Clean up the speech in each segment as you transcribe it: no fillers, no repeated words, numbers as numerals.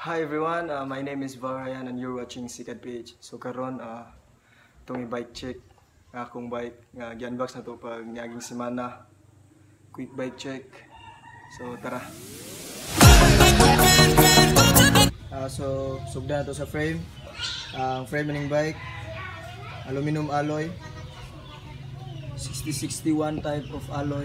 Hi everyone, my name is Varayan and you're watching Sikat PH. So karon itong i-bike check akong bike nga gi-unbox na to pag niaging semana. Quick bike check. So tara. So sugda na to sa frame. Ang frame ning bike aluminum alloy. 6061 type of alloy.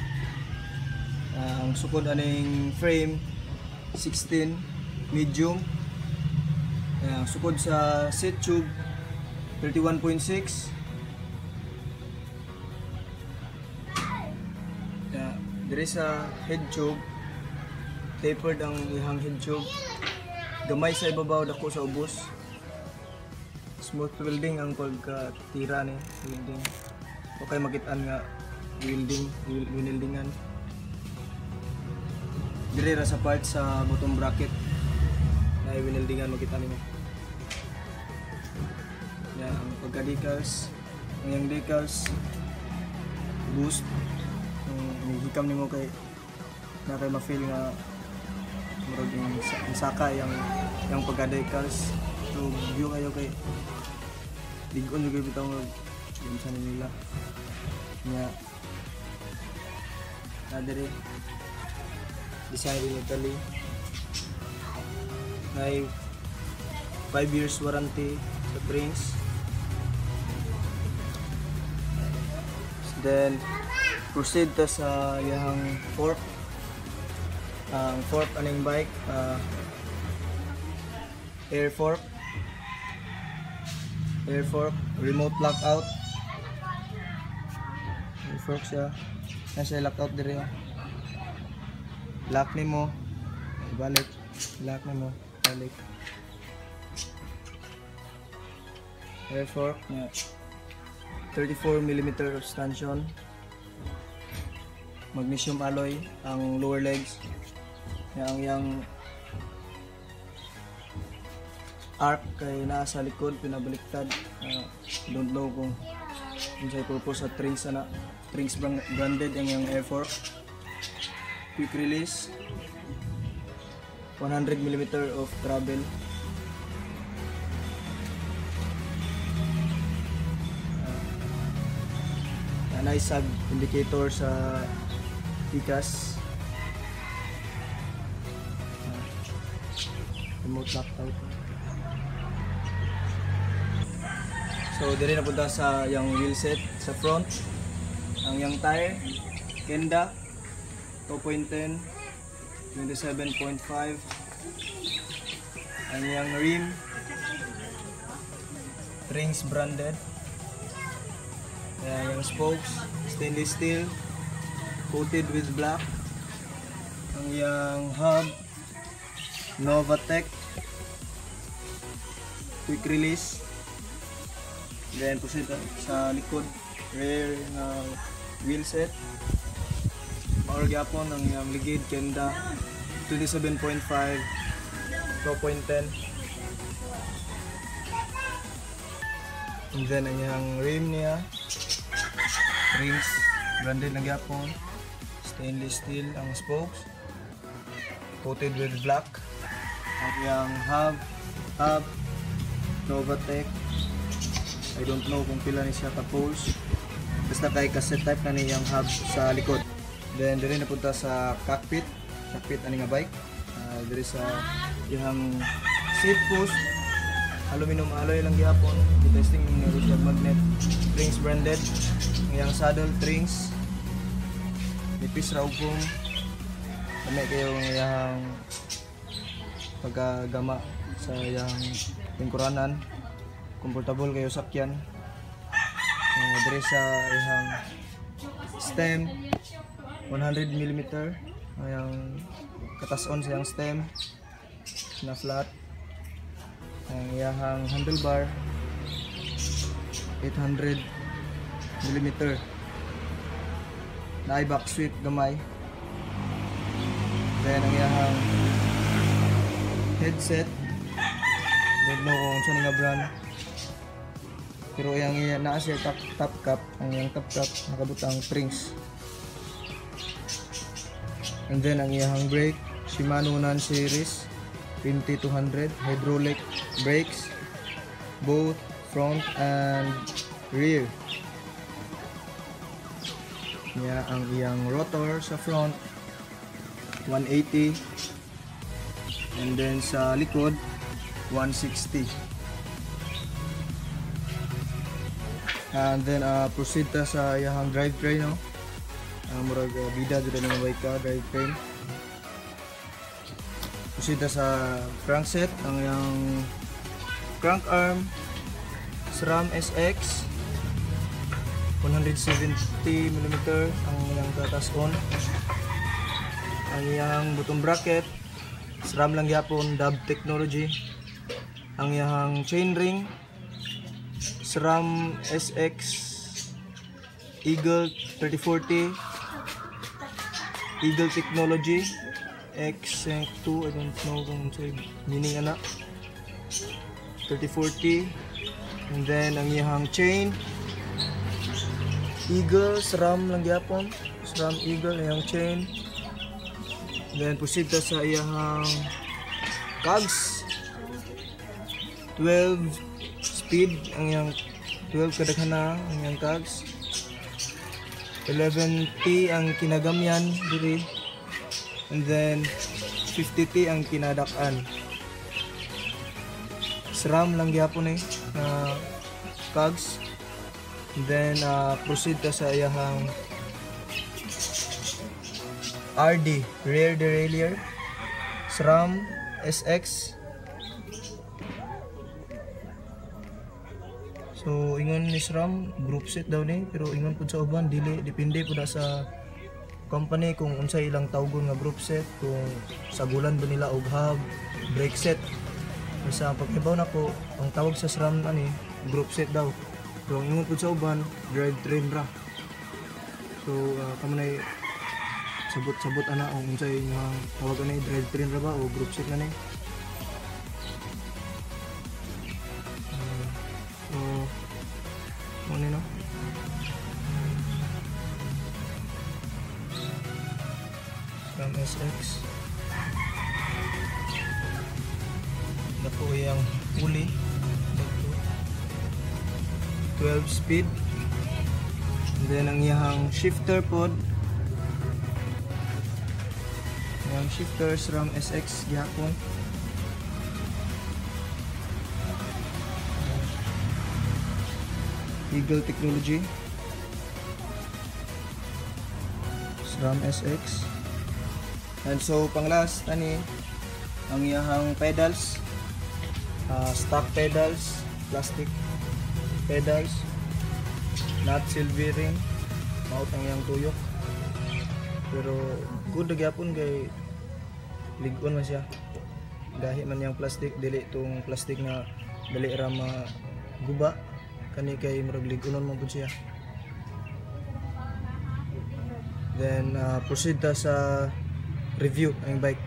Ang sukod aning frame 16 medium. Sukod sa seat tube 31.6. Diri sa head tube tapered ang ihang head tube. Gamay sa ibabaw, dako sa ubos. Smooth welding ang pagkatira ni welding. Okay makitaan nga weldingan. Diri ra sa part sa bottom bracket na i-weldingan makita nimo. Yan ang pagka-decals. Ang yung decals boost. Hikam nimo kay na kay ma-feel nga murag yung saka yung pagka-decals. So view kayo kay ligon juga bitaw nga yung sa nila. Nya adere design in Italy. May 5 years warranty sa springs. Then proceed ta sa yang fork. Ang fork aning bike air fork remote lockout. Air fork siya nasa lockout dire. Lock nimo balik, lock nimo balik. Air fork na 34mm of stanchion. Magnesium alloy ang lower legs. Yang arc kay nasa likod pinabaliktad. Don't know kung unsay purpose sa Trings Trings branded ang air fork. Quick release 100mm of travel. Nice sub indicator sa tikas. Remote lockout. So dire na punta sa yung wheel set sa front. Ang yung tire Kenda 2.10 27.5. Ang yung rim Trings branded. Yung spokes stainless steel coated with black. Ang yung hub Novatec quick release. Then proceed sa likod rear wheel set. Maor gyapon ang yung ligid Kenda 27.5 2.10. And then ang yung rim niya Rings branded na gyapon, stainless steel ang spokes coated with black. At yung hub Novatec, I don't know kung pila ni siya ka poles, basta kay cassette type na niyang hub sa likod. Then diri napunta sa cockpit ani nga bike. Diri sa yung seat post aluminum alloy lang gyapon. Testing ng Russian magnet. Trings branded. Yung saddle Trings. Nipis raw kung kami kayo yung pagkagama sa yung lingkuranan. Comfortable kayo sakyan. Diri sa yung stem 100mm. Yung katason sa yung stem na flat. Ang iyahang handlebar 800mm na back sweep gamay. Then ang iyahang headset don't know kung saan nga brand, pero yung naa siya top cap. Ang yung top cap nakabutang Trings. And then ang iyahang brake Shimano non series 20-200, hydraulic brakes, both front and rear. Ang iyang rotor sa front 180, and then sa likod 160. And then proceed ta sa iyang drivetrain, no? Murag bida jud ng bike ka drivetrain. Proceed ta sa crankset, ang iyang crank arm SRAM SX 170mm ang iyang tatas on. Ang iyang button bracket SRAM lang gyapon, DAB technology. Ang iyang chainring SRAM SX Eagle 3040 Eagle technology X2, I don't know kung say meaning ana, 3040. And then ang iyang chain Eagle SRAM lang gyapon, SRAM Eagle ang chain. Then proceed ta sa iyang cogs 12 speed, ang iyang 12 kadaghana ang iyang cogs. 11T ang kinagamyan diri, and then 50T ang kinadak-an. SRAM lang gyapon na cogs. And then proceed ta sa iyang RD rear derailleur SRAM SX. So ingon ni SRAM group set daw ni, pero ingon pud sa uban dili, depende pud sa company kung unsay ilang tawgon nga group set, kung sagulan ba nila og hub brake set. Sa pagkibaw nako ang tawag sa SRAM ani group set daw, pero ang ingon pud sa uban drivetrain ra. So kamo nay sabot-sabot ana ang unsay nga tawag ani, drivetrain ra ba o group set na ni. Ano no? SRAM SX. Ito yung pulley. 12 speed. And then ang iyang shifter pod. Yung shifter SRAM SX gyapon. Eagle technology SRAM SX. And so pang last ani ang iyang pedals, stock pedals, plastic pedals, not silvering, maut ang iyang tuyok, pero good gyapon kay ligon man siya, gahi man yang plastic, dili tong plastic nga dali ra maguba, kani kay murag ligonon man pud siya. Then proceed ta sa review ang bike.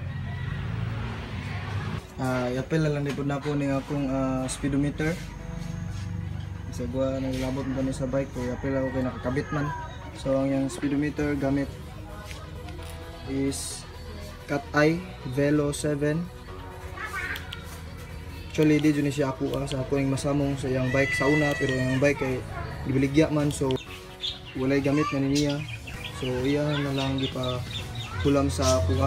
I-appel na lang din po na po ng akong speedometer. Isa gwa naglabot mo ni sa bike ko, i-appel ako kay nakakabit man. So ang yung speedometer gamit is Cat Eye Velo 7. Actually di dyan siya ako sa ako yung masamong sa yung bike sa una, pero yung bike ay gibiligya man, so walay gamit man niya. So iya na lang gipa kulam sa kuha.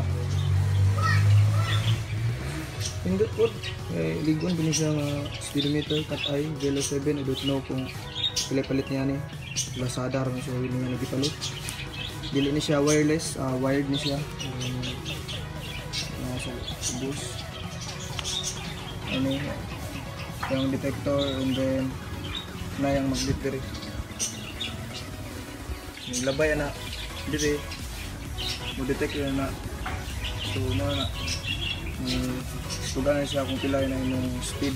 Indot po, ligon din siya nga speedometer Cat Eye Velo 7. I don't know kung palit niya ni Lazada ron, so hindi niya nagipalit. Dili ni siya wireless, wired ni siya sa bus. Ano yung detector, and then na yung magnet diri. Yung labay na diri mo detect yun na, so na tugan na siya kung pila na yung speed.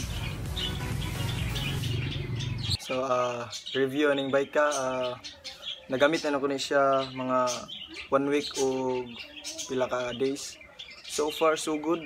So review aning bike ka, nagamit na ko ni siya mga 1 week o pila ka days. So far so good,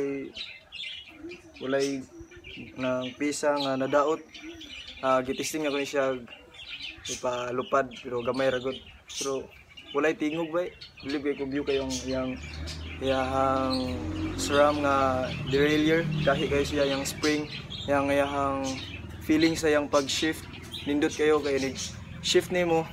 walay ng pisa nga nadaot. Gitisting ako ni siya ipalupad, pero gamay ra gud. Pero walay tingog ba. Believe kay kung view kayong yang SRAM nga derailleur dahil kayo siya yung spring yang feeling sa yang pag-shift nindot kayo kay nag-shift nimo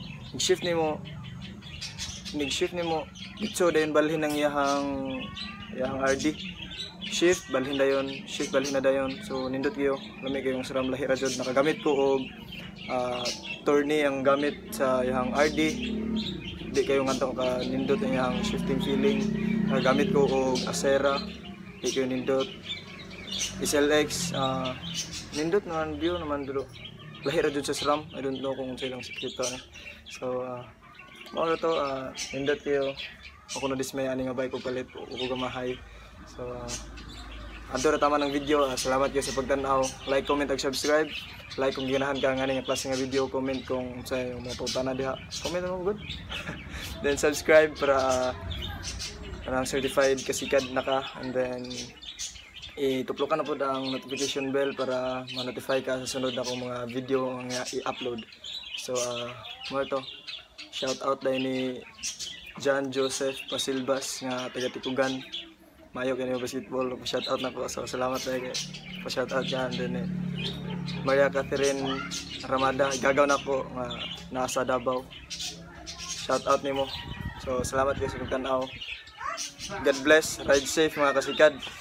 so dayon balhin ng yang RD shift balhin na dayon so nindot kayo lami kayong SRAM lahi ra jud nakagamit ko og tourney ang gamit sa yang RD di kayo nganto ka nindot ang yang shifting feeling nakagamit ko og Acera di kayo nindot SLX nindot naman view naman dulo lahi ra jud sa SRAM. I don't know kung silang sekreto so mao na to nindot kayo ako na dismay ani nga bike ko palit o gamahay so adto na tama ng video. Salamat kayo sa pagtan-aw, like, comment ag subscribe, like kung ganahan ka nga nga klase nga video, comment kung sa yung mga putana diha, comment mo good then subscribe para ang certified kasikad na ka, and then ituplo ka na po ang notification bell para ma-notify ka sa sunod na kong mga video nga i-upload. So mo to shout out dahil ni John Joseph Pasilbas nga taga Tikugan, mayo kayo basketball, pa-shout out na po. So salamat tayo pa-shout out dyan. Then Maria Catherine Ramada, gagaw na po nga nasa Davao, shout out nimo. So salamat kayo sa pagtanaw. God bless, ride safe mga kasikad.